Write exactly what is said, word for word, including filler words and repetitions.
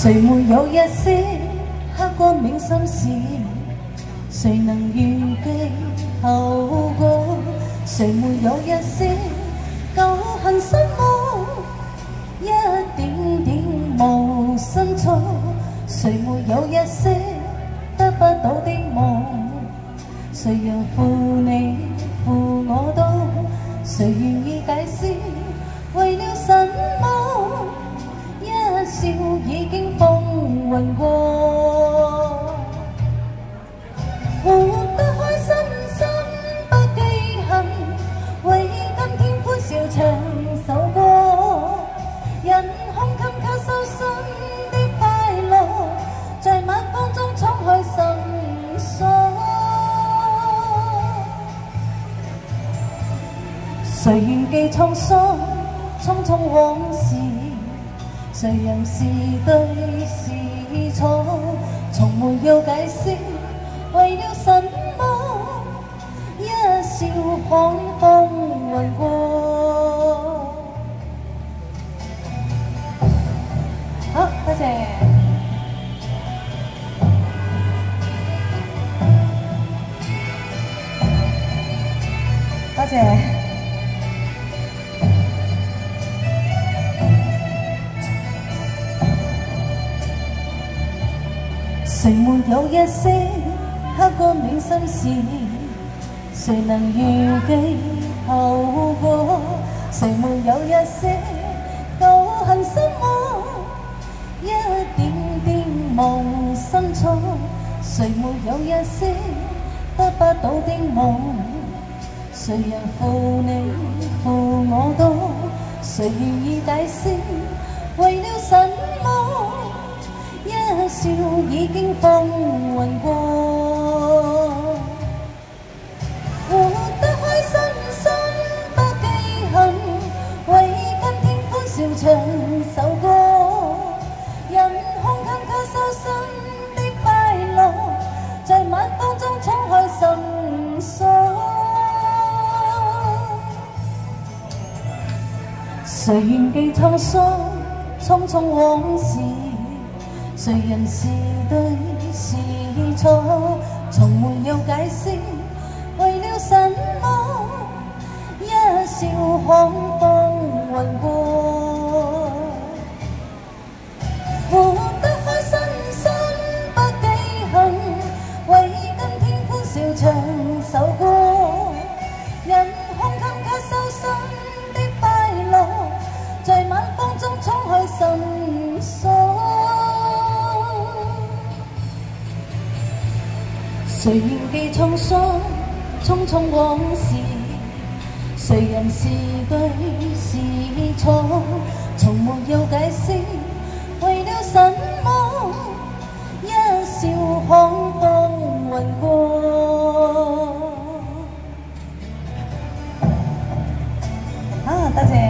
谁没有一些刻骨铭心事？谁能预计后果？谁没有一些旧恨心魔？一点点无心错。谁没有一些得不到的梦？谁让负你负我都？谁愿意解释？为了什么？一笑已经风云过。活得开心心不记恨，为今天欢笑唱首歌。人空襟卡收心的快乐，在晚风中敞开心锁。谁愿记沧桑，匆匆往事？谁人是对是错？从没有解释，为了什么？一笑看风云过。好，多謝。多謝。谁没有一些刻骨铭心事？谁能预计后果？谁没有一些旧恨心魔？一點點無心錯。誰沒有一些得不到的夢？誰人負你負我多？誰願意解釋？為了什麼？一笑已經風雲過。活得開心心不記恨，為今天歡笑唱首歌。人空襟卡收心的快樂，在晚風中敞開心鎖。誰願記滄桑，匆匆往事？誰人是對是錯？從沒有解釋，為了什麼？一笑看風雲過。活得開心心不記恨，為今天歡笑唱首歌。人空襟卡收心的快樂，在晚風中敞開心鎖。誰願記滄桑，匆匆往事？誰人是對是錯？從沒有解釋，為了什麼？一笑看風雲過。啊，多謝。